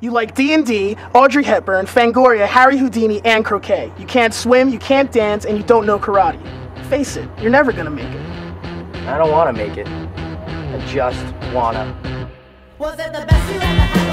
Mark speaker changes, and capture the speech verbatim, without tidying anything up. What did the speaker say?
Speaker 1: You like D and D, Audrey Hepburn, Fangoria, Harry Houdini, and croquet. You can't swim, you can't dance, and you don't know karate. Face it, you're never gonna make it.
Speaker 2: I don't wanna make it. I just wanna.
Speaker 3: Was it the best you ever had?